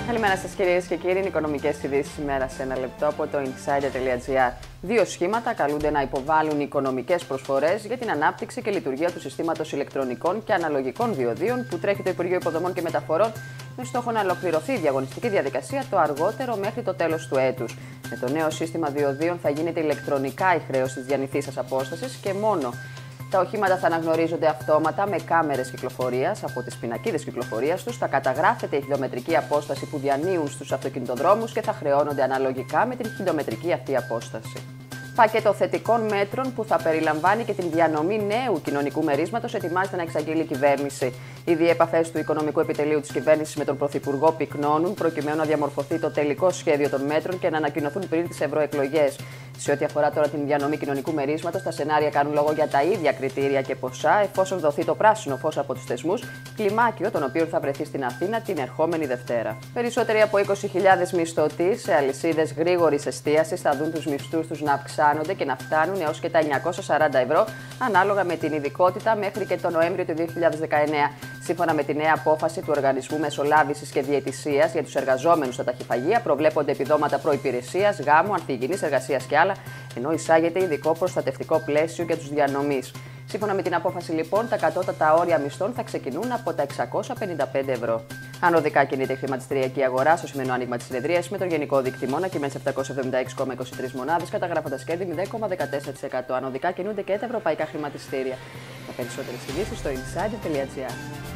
Καλημέρα σας κυρίες και κύριοι. Είναι οικονομικές ειδήσεις ημέρα σε ένα λεπτό από το insider.gr. Δύο σχήματα καλούνται να υποβάλουν οικονομικές προσφορές για την ανάπτυξη και λειτουργία του συστήματος ηλεκτρονικών και αναλογικών διοδίων που τρέχει το Υπουργείο Υποδομών και Μεταφορών, με στόχο να ολοκληρωθεί η διαγωνιστική διαδικασία το αργότερο μέχρι το τέλος του έτους. Με το νέο σύστημα διοδίων θα γίνεται ηλεκτρονικά η χρέωση της διανηθήσας απόστασης και μόνο. Τα οχήματα θα αναγνωρίζονται αυτόματα με κάμερες κυκλοφορίας από τις πινακίδες κυκλοφορίας τους, θα καταγράφεται η χιλιομετρική απόσταση που διανύουν στους αυτοκινητοδρόμους και θα χρεώνονται αναλογικά με την χιλιομετρική αυτή απόσταση. Πακέτο θετικών μέτρων που θα περιλαμβάνει και την διανομή νέου κοινωνικού μερίσματος ετοιμάζεται να εξαγγείλει η κυβέρνηση. Ήδη οι επαφές του Οικονομικού Επιτελείου της κυβέρνησης με τον Πρωθυπουργό πυκνώνουν προκειμένου να διαμορφωθεί το τελικό σχέδιο των μέτρων και να ανακοινωθούν πριν τις ευρωεκλογές. Σε ό,τι αφορά τώρα την διανομή κοινωνικού μερίσματος, τα σενάρια κάνουν λόγο για τα ίδια κριτήρια και ποσά, εφόσον δοθεί το πράσινο φως από τους θεσμούς, κλιμάκιο των οποίων θα βρεθεί στην Αθήνα την ερχόμενη Δευτέρα. Περισσότεροι από 20.000 μισθωτοί σε αλυσίδες γρήγορης εστίασης θα δουν τους μισθούς τους να αυξάνονται και να φτάνουν έως και τα 940 ευρώ, ανάλογα με την ειδικότητα, μέχρι και τον Νοέμβριο του 2019. Σύμφωνα με τη νέα απόφαση του Οργανισμού Μεσολάβησης και Διαιτησίας για τους εργαζόμενους στα ταχυφαγεία, προβλέπονται επιδόματα προϋπηρεσίας, γάμου, ανθυγιεινής εργασίας και άλλα, ενώ εισάγεται ειδικό προστατευτικό πλαίσιο για τους διανομείς. Σύμφωνα με την απόφαση, λοιπόν, τα κατώτατα όρια μισθών θα ξεκινούν από τα 655 ευρώ. Ανωδικά κινείται η χρηματιστηριακή αγορά στο σημερινό άνοιγμα της συνεδρίας, με το γενικό δείκτη να κυμαίνει σε 776,23 μονάδες, καταγράφοντας κέρδη 0,14%. Ανωδικά κινούνται και τα ευρωπαϊκά χρηματιστήρια. Για περισσότερες ειδήσεις στο insider.gr.